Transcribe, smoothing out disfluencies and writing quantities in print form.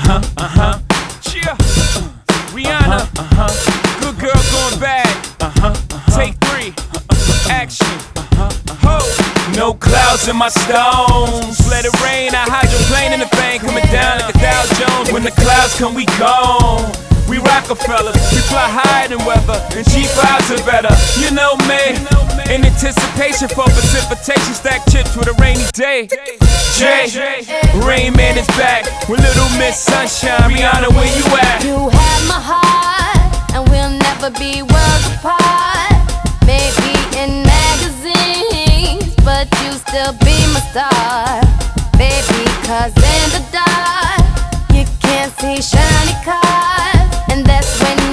Cheer. Rihanna. Good girl going bad. Take 3. Action. Ho. No clouds in my stones. Let it rain. I hydroplane in the bank. Coming down like a Dow Jones. When the clouds come, we gone. We Rockefellers, we fly higher than weather, and cheap vibes are better. You know me, in anticipation for precipitation, stack chips with a rainy day. Jay, Rain Man is back with Little Miss Sunshine. Rihanna, where you at? You have my heart, and we'll never be worlds apart. Maybe in magazines, but you still be my star. Baby, 'cause in the dark, you can't see shiny cars. And that's when